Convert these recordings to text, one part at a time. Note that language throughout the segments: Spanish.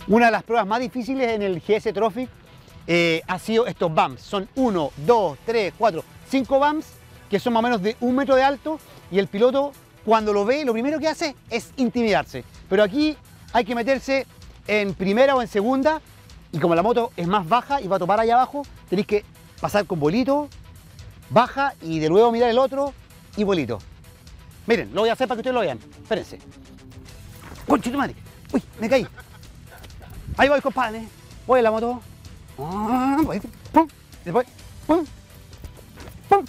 Una de las pruebas más difíciles en el GS Trophy ha sido estos bumps. Son 1, 2, 3, 4, 5 bumps que son más o menos de 1 metro de alto y el piloto cuando lo ve lo primero que hace es intimidarse. Pero aquí hay que meterse en primera o en segunda y como la moto es más baja y va a topar allá abajo, tenéis que pasar con bolito, baja y de nuevo mirar el otro y bolito. Miren, lo voy a hacer para que ustedes lo vean. Espérense. ¡Conchito madre! ¡Uy! Me caí. Ahí voy, compadre. Voy en la moto. Voy. ¡Pum! Después. ¡Pum! ¡Pum!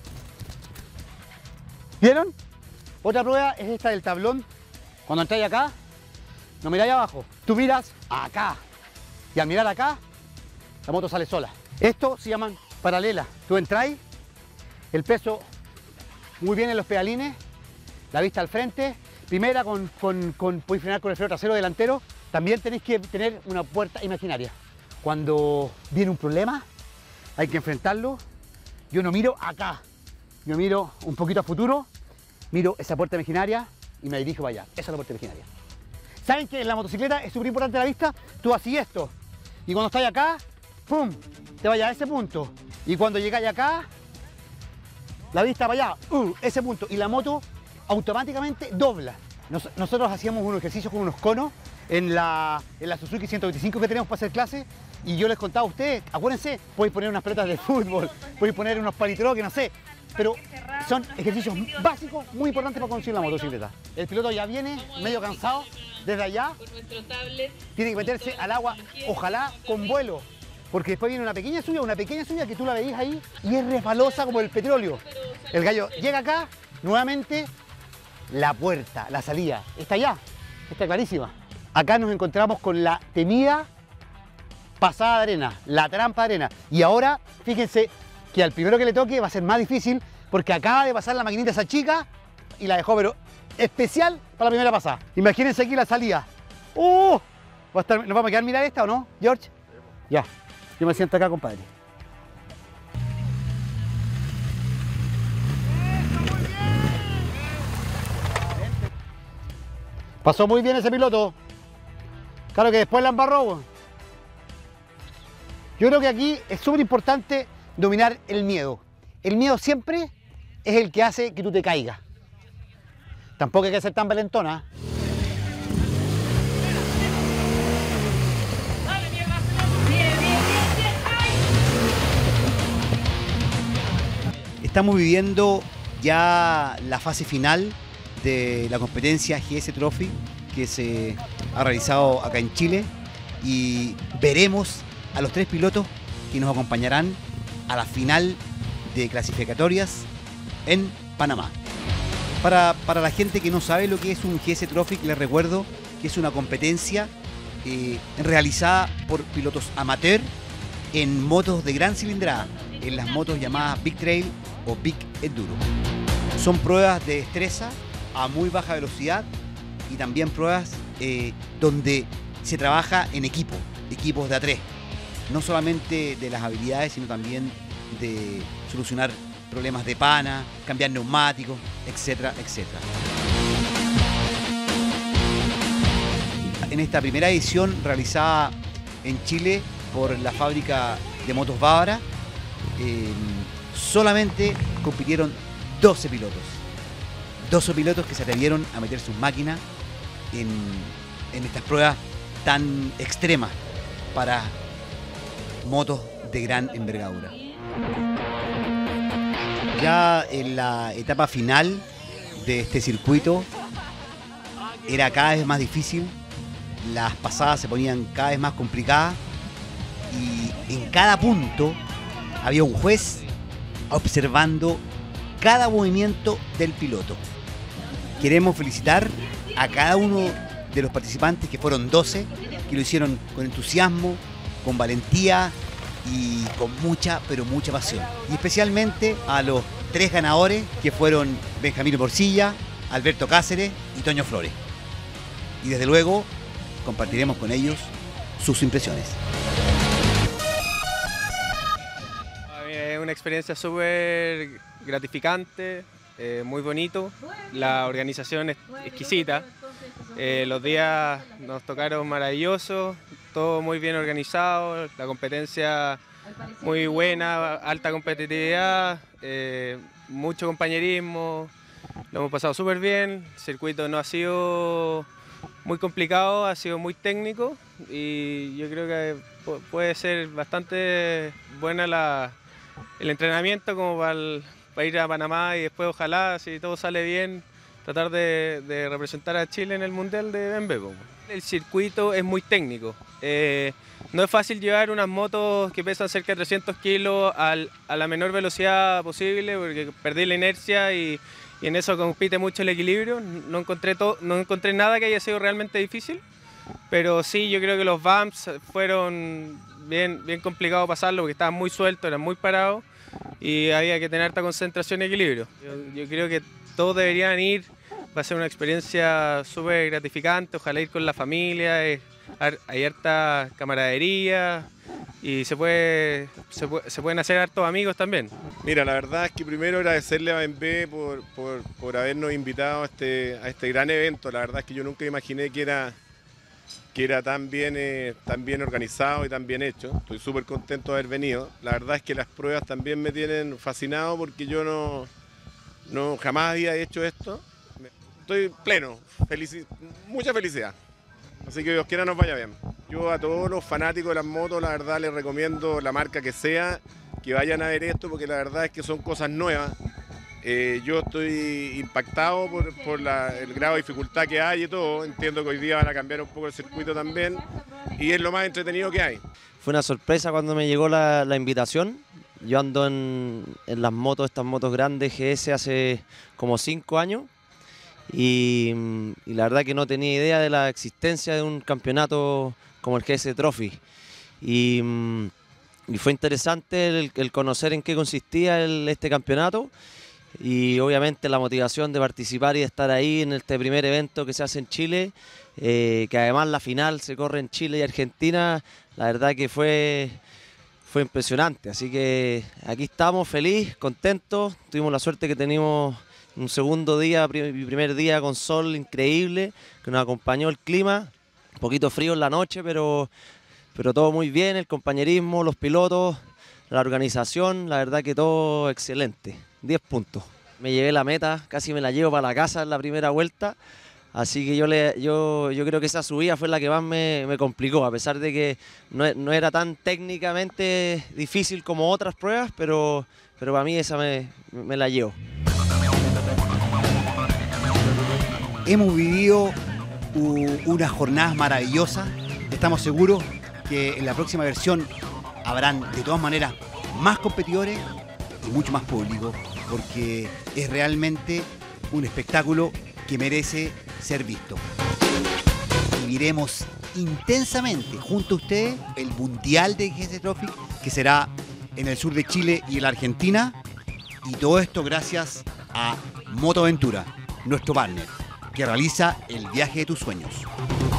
¿Vieron? Otra prueba es esta del tablón. Cuando entráis acá, no miráis abajo. Tú miras acá. Y al mirar acá, la moto sale sola. Esto se llaman paralelas. Tú entráis, el peso muy bien en los pedalines, la vista al frente. Primera, podéis frenar con el freno trasero delantero. También tenéis que tener una puerta imaginaria. Cuando viene un problema, hay que enfrentarlo. Yo no miro acá, yo miro un poquito a futuro, miro esa puerta imaginaria y me dirijo para allá. Esa es la puerta imaginaria. ¿Saben que en la motocicleta es súper importante la vista? Tú así esto. Y cuando estás acá, ¡pum! Te vayas a ese punto. Y cuando llegáis acá, la vista para allá, ese punto. Y la moto automáticamente dobla. Nosotros hacíamos unos ejercicios con unos conos en la Suzuki 125 que tenemos para hacer clase. Y yo les contaba a ustedes, acuérdense, podéis poner unas pelotas de fútbol, podéis poner unos palitroques, no sé. Pero son ejercicios básicos muy importantes para conducir la motocicleta. El piloto ya viene medio cansado desde allá. Tiene que meterse al agua, ojalá con vuelo. Porque después viene una pequeña subida que tú la veis ahí y es resbalosa como el petróleo. El gallo llega acá, nuevamente, la puerta, la salida, está allá, está clarísima. Acá nos encontramos con la temida pasada de arena, la trampa de arena. Y ahora, fíjense que al primero que le toque va a ser más difícil porque acaba de pasar la maquinita esa chica y la dejó, pero especial para la primera pasada. Imagínense aquí la salida. ¿Nos vamos a quedar a mirar esta o no, George? Ya, yo me siento acá, compadre. Pasó muy bien ese piloto. Claro que después la embarró. Yo creo que aquí es súper importante dominar el miedo. El miedo siempre es el que hace que tú te caigas. Tampoco hay que ser tan valentona. Estamos viviendo ya la fase final de la competencia GS Trophy que se ha realizado acá en Chile y veremos a los 3 pilotos que nos acompañarán a la final de clasificatorias en Panamá. Para la gente que no sabe lo que es un GS Trophy, les recuerdo que es una competencia realizada por pilotos amateur en motos de gran cilindrada, en las motos llamadas Big Trail o Big Enduro. Son pruebas de destreza a muy baja velocidad y también pruebas donde se trabaja en equipos de a 3. No solamente de las habilidades, sino también de solucionar problemas de pana, cambiar neumáticos, etcétera, etcétera. En esta primera edición realizada en Chile por la fábrica de motos Bávara, solamente compitieron 12 pilotos. 12 pilotos que se atrevieron a meter sus máquinas en estas pruebas tan extremas para motos de gran envergadura. Ya en la etapa final de este circuito era cada vez más difícil, las pasadas se ponían cada vez más complicadas y en cada punto había un juez observando cada movimiento del piloto. Queremos felicitar a cada uno de los participantes, que fueron 12, que lo hicieron con entusiasmo, con valentía y con mucha, pero mucha pasión. Y especialmente a los 3 ganadores, que fueron Benjamín Morcilla, Alberto Cáceres y Toño Flores. Y desde luego compartiremos con ellos sus impresiones. Es una experiencia súper gratificante, muy bonito, la organización es exquisita, los días nos tocaron maravillosos, todo muy bien organizado, la competencia muy buena, alta competitividad, mucho compañerismo, lo hemos pasado súper bien, el circuito no ha sido muy complicado, ha sido muy técnico y yo creo que puede ser bastante buena el entrenamiento como para ir a Panamá y después ojalá, si todo sale bien, tratar de representar a Chile en el Mundial de BMX. El circuito es muy técnico. No es fácil llevar unas motos que pesan cerca de 300 kilos a la menor velocidad posible porque perdí la inercia y en eso compite mucho el equilibrio. No encontré nada que haya sido realmente difícil, pero sí, yo creo que los bumps fueron bien complicados pasarlo porque estaban muy sueltos, eran muy parados y había que tener harta concentración y equilibrio. Yo creo que todos deberían ir, va a ser una experiencia súper gratificante, ojalá ir con la familia, hay harta camaradería y se pueden hacer hartos amigos también. Mira, la verdad es que primero agradecerle a BMB por habernos invitado a este gran evento. La verdad es que yo nunca imaginé que era tan bien organizado y tan bien hecho. Estoy súper contento de haber venido. La verdad es que las pruebas también me tienen fascinado porque yo jamás había hecho esto. Estoy pleno, mucha felicidad. Así que Dios quiera nos vaya bien. Yo a todos los fanáticos de las motos, la verdad les recomiendo la marca que sea, que vayan a ver esto porque la verdad es que son cosas nuevas. Yo estoy impactado por el grado de dificultad que hay y todo. Entiendo que hoy día van a cambiar un poco el circuito también y es lo más entretenido que hay. Fue una sorpresa cuando me llegó la invitación. Yo ando en las motos, estas motos grandes GS hace como 5 años. Y la verdad que no tenía idea de la existencia de un campeonato como el GS Trophy. Y fue interesante el conocer en qué consistía este campeonato y obviamente la motivación de participar y de estar ahí en este primer evento que se hace en Chile, que además la final se corre en Chile y Argentina. La verdad que fue impresionante, así que aquí estamos feliz, contentos. Tuvimos la suerte que tenemos un segundo día, primer día con sol increíble, que nos acompañó el clima, un poquito frío en la noche, pero todo muy bien, el compañerismo, los pilotos, la organización, la verdad que todo excelente, 10 puntos. Me llevé la meta, casi me la llevo para la casa en la primera vuelta, así que yo creo que esa subida fue la que más me complicó, a pesar de que no era tan técnicamente difícil como otras pruebas, pero para mí esa me la llevo. Hemos vivido unas jornadas maravillosas. Estamos seguros que en la próxima versión habrán de todas maneras más competidores y mucho más público, porque es realmente un espectáculo que merece ser visto. Viviremos intensamente junto a ustedes el Mundial de GS Trophy, que será en el sur de Chile y en la Argentina, y todo esto gracias a Motoventura, nuestro partner, que realiza el viaje de tus sueños.